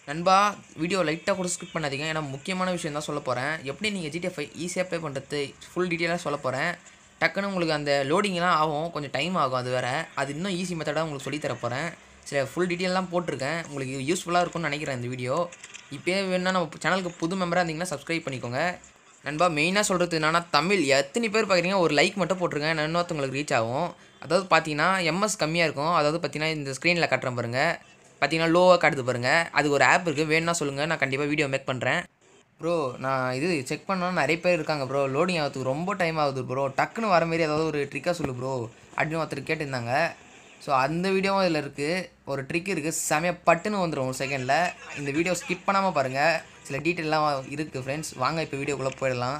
நண்பா வீடியோ லைட்டாக கூட ஸ்கிப் பண்ணாதீங்க. ஏன்னா முக்கியமான விஷயம் தான் சொல்ல போகிறேன். எப்படி நீங்கள் GTA 5 ஈஸியாக ப்ளே பண்ணுறது ஃபுல் டீட்டெயிலாக சொல்ல போகிறேன். டக்குன்னு உங்களுக்கு அந்த லோடிங்லாம் ஆகும், கொஞ்சம் டைம் ஆகும். அது வேறு, அது இன்னும் ஈஸி மெத்தடாக உங்களுக்கு சொல்லித்தர போகிறேன். சில ஃபுல் டீட்டெயிலாம் போட்டிருக்கேன், உங்களுக்கு யூஸ்ஃபுல்லாக இருக்கும்னு நினைக்கிறேன் இந்த வீடியோ. இப்போயே வேணுன்னா நம்ம சேனலுக்கு புது மெம்பராக இருந்தீங்கன்னா சப்ஸ்கிரைப் பண்ணிக்கோங்க. நண்பா மெயினாக சொல்கிறது என்னன்னா, தமிழ் எத்தனை பேர் பார்க்குறீங்க, ஒரு லைக் மட்டும் போட்டிருங்க, இன்னொருத்தவங்களுக்கு ரீச் ஆகும். அதாவது பார்த்தீங்கன்னா எம்எஸ் கம்மியாக இருக்கும். அதாவது பார்த்தீங்கன்னா இந்த ஸ்க்ரீனில் காட்டுறேன் பாருங்கள், பார்த்தீங்கன்னா லோவாக காட்டுது பாருங்கள். அது ஒரு ஆப் இருக்குது, வேணும்னா சொல்லுங்கள், நான் கண்டிப்பாக வீடியோ மேக் பண்ணுறேன். ப்ரோ நான் இது செக் பண்ணோன்னா நிறைய பேர் இருக்காங்க ப்ரோ, லோடிங் ஆகிறதுக்கு ரொம்ப டைம் ஆகுது ப்ரோ, டக்குன்னு வர மாரி ஏதாவது ஒரு ட்ரிக்காக சொல்லு ப்ரோ அப்படின்னு ஒருத்தர் கேட்டிருந்தாங்க. ஸோ அந்த வீடியோவும் இதில் இருக்குது, ஒரு ட்ரிக் இருக்குது, செமையாக பட்டுன்னு வந்துடும் ஒரு செகண்டில். இந்த வீடியோ ஸ்கிப் பண்ணாமல் பாருங்கள், சில டீட்டெயிலாம் இருக்குது ஃப்ரெண்ட்ஸ். வாங்க இப்போ வீடியோக்குள்ளே போயிடலாம்.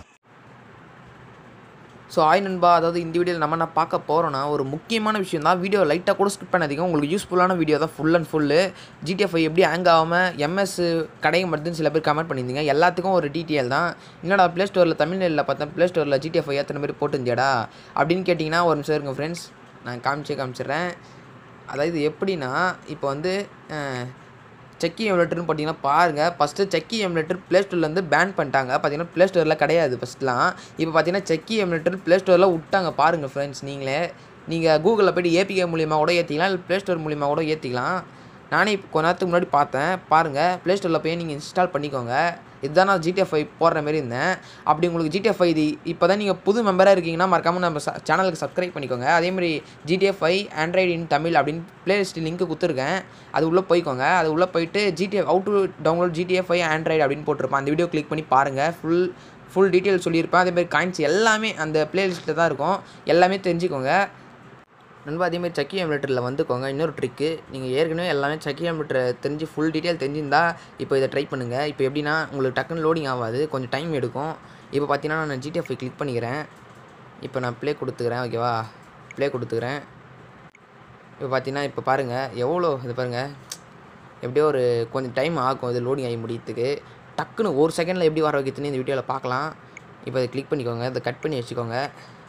ஸோ நண்பா, அதாவது இந்த வீடியோவில் நம்ம என்ன பார்க்க போகிறோன்னா, ஒரு முக்கியமான விஷயம் தான். வீடியோ லைட்டாக கூட ஸ்கிப் பண்ணாதீங்க, உங்களுக்கு யூஸ்ஃபுல்லான வீடியோ தான் ஃபுல் அண்ட் ஃபுல்லு. GTA 5 எப்படி ஹேங் ஆகாமல் எம்எஸ் கடையை மட்டும் சில பேர் கமெண்ட் பண்ணியிருந்தீங்க, எல்லாத்துக்கும் ஒரு டீட்டெயில் தான். என்னடா ப்ளே ஸ்டோரில் தமிழ்நிலையில் பார்த்தேன், ப்ளே ஸ்டோரில் GTA 5 எத்தனை பேர் போட்டுருந்தியாடா அப்படின்னு கேட்டிங்கன்னா, ஒரு நிமிஷம் இருங்க ஃப்ரெண்ட்ஸ், நான் காமிச்சிடுறேன். அதாவது எப்படின்னா, இப்போ வந்து செக்கி எமுலேட்டர்னு பார்த்தீங்கன்னா பாருங்கள், ஃபஸ்ட்டு செக்கி எமுலேட்டர் ப்ளே ஸ்டோர்லேருந்து பேன் பண்ணிட்டாங்க. பார்த்தீங்கன்னா ப்ளே ஸ்டோரில் கிடையாது ஃபஸ்ட்லாம். இப்போ பார்த்தீங்கன்னா செக்கி எமுலேட்டர் ப்ளே ஸ்டோரில் விட்டாங்க பாருங்கள் ஃப்ரெண்ட்ஸ். நீங்கள் கூகுளில் போய்ட்டு ஏபிகே மூலியமாக கூட ஏற்றிக்கலாம், இல்லை ப்ளே ஸ்டோர் மூலியமாக கூட ஏற்றிக்கலாம். நானே இப்போ கொஞ்ச நேரத்துக்கு முன்னாடி பார்த்தேன் பாருங்கள், ப்ளே ஸ்டோரில் போய் நீங்கள் இன்ஸ்டால் பண்ணிக்கோங்க. இதுதான் நான் GTA 5 போடுற மாரி இருந்தேன். அப்படி உங்களுக்கு GTA 5 இது இப்போ தான் நீங்கள் புது மெம்பராக இருக்கீங்கன்னா மறக்காமல் நம்ம சேனலுக்கு சப்ஸ்கிரைப் பண்ணிக்கோங்க. அதேமாதிரி GTA 5 ஆண்ட்ராய்டு இன் தமிழ் அப்படின்னு பிளேலிஸ்ட் லிங்க்கு கொடுத்துருக்கேன், அது உள்ளே போய்க்கோங்க. அது உள்ளே போயிட்டு how to download GTA 5 Android அப்படின்னு போட்டிருப்பேன், அந்த வீடியோ கிளிக் பண்ணி பாருங்கள். ஃபுல் டீட்டெயில் சொல்லியிருப்பேன். அதேமாதிரி காயின்ஸ் எல்லாமே அந்த பிளேலிஸ்ட்டில் தான் இருக்கும், எல்லாமே தெரிஞ்சுக்கோங்க நண்பா. அதேமாதிரி செக்கி எமுலேட்டரில் வந்துக்கோங்க. இன்னொரு ட்ரிக்கு, நீங்கள் ஏற்கனவே எல்லாமே செக்கி எமுலேட்டரை தெரிஞ்சு ஃபுல் டீட்டெயில் தெரிஞ்சிருந்தால் இப்போ இதை ட்ரை பண்ணுங்கள். இப்போ எப்படின்னா உங்களுக்கு டக்குன்னு லோடிங் ஆகாது, கொஞ்சம் டைம் எடுக்கும். இப்போ பார்த்தீங்கன்னா நான் GTA 5 கிளிக் பண்ணிக்கிறேன். இப்போ நான் ப்ளே கொடுத்துக்கிறேன், ஓகேவா, ப்ளே கொடுத்துக்கிறேன். இப்போ பார்த்தீங்கன்னா இப்போ பாருங்கள் எவ்வளோ இது பாருங்கள், எப்படியோ ஒரு கொஞ்சம் டைம் ஆகும் இது லோடிங் ஆகி முடியறதுக்கு. டக்குன்னு ஒரு செகண்டில் எப்படி வர வைக்கிறதுன்னு இந்த வீடியோவில் பார்க்கலாம். இப்போ அதை கிளிக் பண்ணிக்கோங்க, இதை கட் பண்ணி வச்சுக்கோங்க,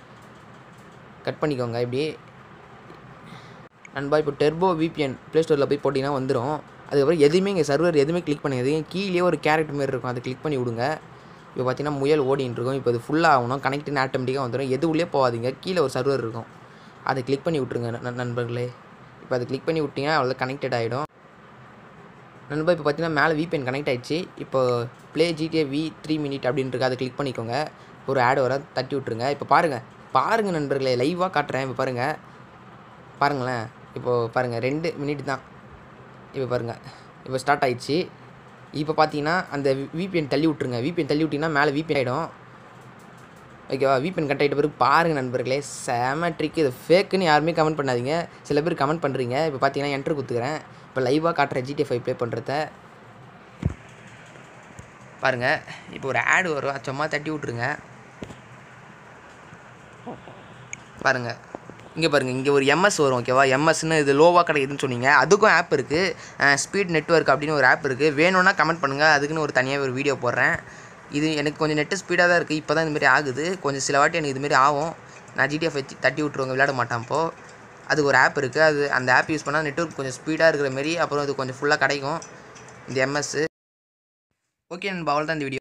கட் பண்ணிக்கோங்க இப்படி நண்பா. இப்போ டெர்போ VPN ப்ளே ஸ்டோரில் போய் போட்டிங்கன்னா வந்துடும். அதுக்கப்புறம் எதுவுமே இங்கே சர்வர் எதுவுமே கிளிக் பண்ணாது, கீழே ஒரு கேரக்டர் மாரி இருக்கும், அதை கிளிக் பண்ணி விடுங்க. இப்போ பார்த்தீங்கன்னா முயல் ஓடின்னு இருக்கும். இப்போ அது ஃபுல்லாக ஆகணும், கனெக்ட்னு ஆட்டோமேட்டிக்காக வந்துடும். எது உள்ளே போகாதீங்க, கீழே ஒரு சர்வர் இருக்கும், அதை கிளிக் பண்ணி விட்ருங்க நண்பர்களே. இப்போ அதை கிளிக் பண்ணி விட்டிங்கன்னா அவ்வளோ கனெக்டட் ஆகிடும் நண்பா. இப்போ பார்த்தீங்கன்னா மேலே VPN கனெக்ட் ஆகிடுச்சு. இப்போ ப்ளே GTA V 3 மினிட் அப்படின்ட்டு அதை கிளிக் பண்ணிக்கோங்க. ஒரு ஆடு வர தட்டி விட்ருங்க. இப்போ பாருங்கள் நண்பர்களே, லைவாக காட்டுறேன். இப்போ பாருங்களேன், இப்போது பாருங்கள் 2 மினிட் தான். இப்போ பாருங்கள், இப்போ ஸ்டார்ட் ஆகிடுச்சு. இப்போ பார்த்தீங்கன்னா அந்த VPN தள்ளி விட்ருங்க. VPN தள்ளி விட்டிங்கன்னா மேலே VPN ஆகிடும், ஓகேவா. VPN கட் ஆகிட்ட பிறகு பாருங்கள் நண்பர்களே, செம ட்ரிக். இது ஃபேக்குன்னு யாருமே கமெண்ட் பண்ணாதீங்க, சில பேர் கமெண்ட் பண்ணுறீங்க. இப்போ பார்த்தீங்கன்னா என்ட்ரு கொடுத்துக்கிறேன். இப்போ லைவாக காட்டுறேன் GTA 5 ப்ளே பண்ணுறத பாருங்கள். இப்போ ஒரு ஆடு வரும், சும்மா தட்டி விட்ருங்க. பாருங்கள் இங்கே பாருங்கள், இங்கே ஒரு MS வரும், ஓகேவா. எம்எஸ்ன்னு இது லோவாக கிடைக்குதுன்னு சொன்னீங்க, அதுக்கும் ஆப் இருக்குது, ஸ்பீட் நெட்வொர்க் அப்படின்னு ஒரு ஆப் இருக்குது. வேணும்னா கமெண்ட் பண்ணுங்கள், அதுக்குன்னு ஒரு தனியாக ஒரு வீடியோ போடுறேன். இது எனக்கு கொஞ்சம் நெட்டு ஸ்பீடாக தான் இருக்குது, இப்போ தான் இதுமாரி ஆகுது. கொஞ்சம் சில வாட்டி எனக்கு இதுமாரி ஆகும். நான் GTA 5 தட்டி விட்ருவாங்க, விளையாட மாட்டான். இப்போது அதுக்கு ஒரு ஆப் இருக்குது, அந்த ஆப் யூஸ் பண்ணால் நெட்வொர்க் கொஞ்சம் ஸ்பீடாக இருக்கிற மாரி, அப்புறம் இது கொஞ்சம் ஃபுல்லாக கிடைக்கும் இந்த MS. ஓகே நண்பா, அவ்வளோ தான் இந்த வீடியோ.